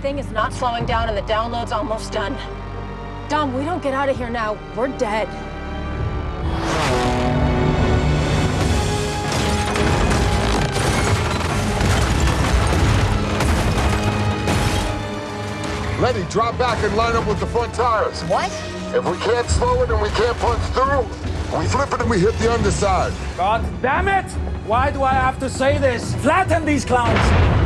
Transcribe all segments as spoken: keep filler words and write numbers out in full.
thing is not slowing down and the download's almost done. Dom, we don't get out of here now, we're dead. Letty, drop back and line up with the front tires. What? If we can't slow it and we can't punch through, we flip it and we hit the underside. God damn it! Why do I have to say this? Flatten these clowns!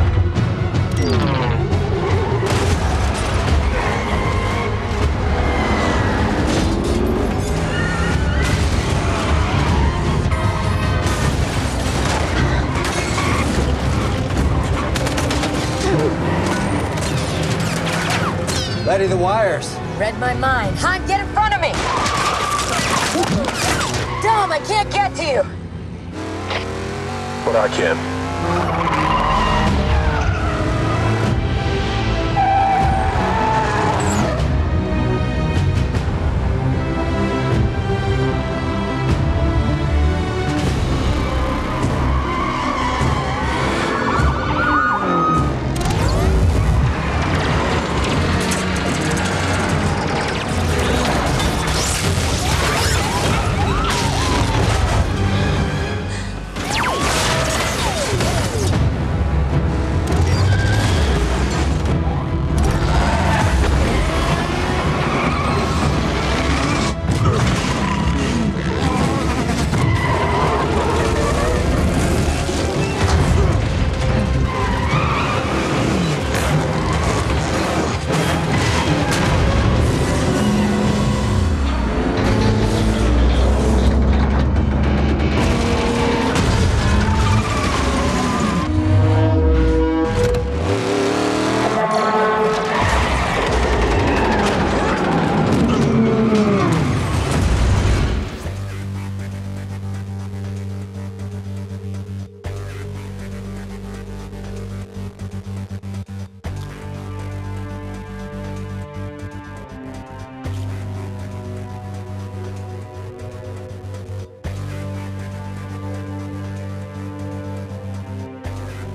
Letty, the wires. Read my mind. Han, get in front of me! Dom, I can't get to you! But I can.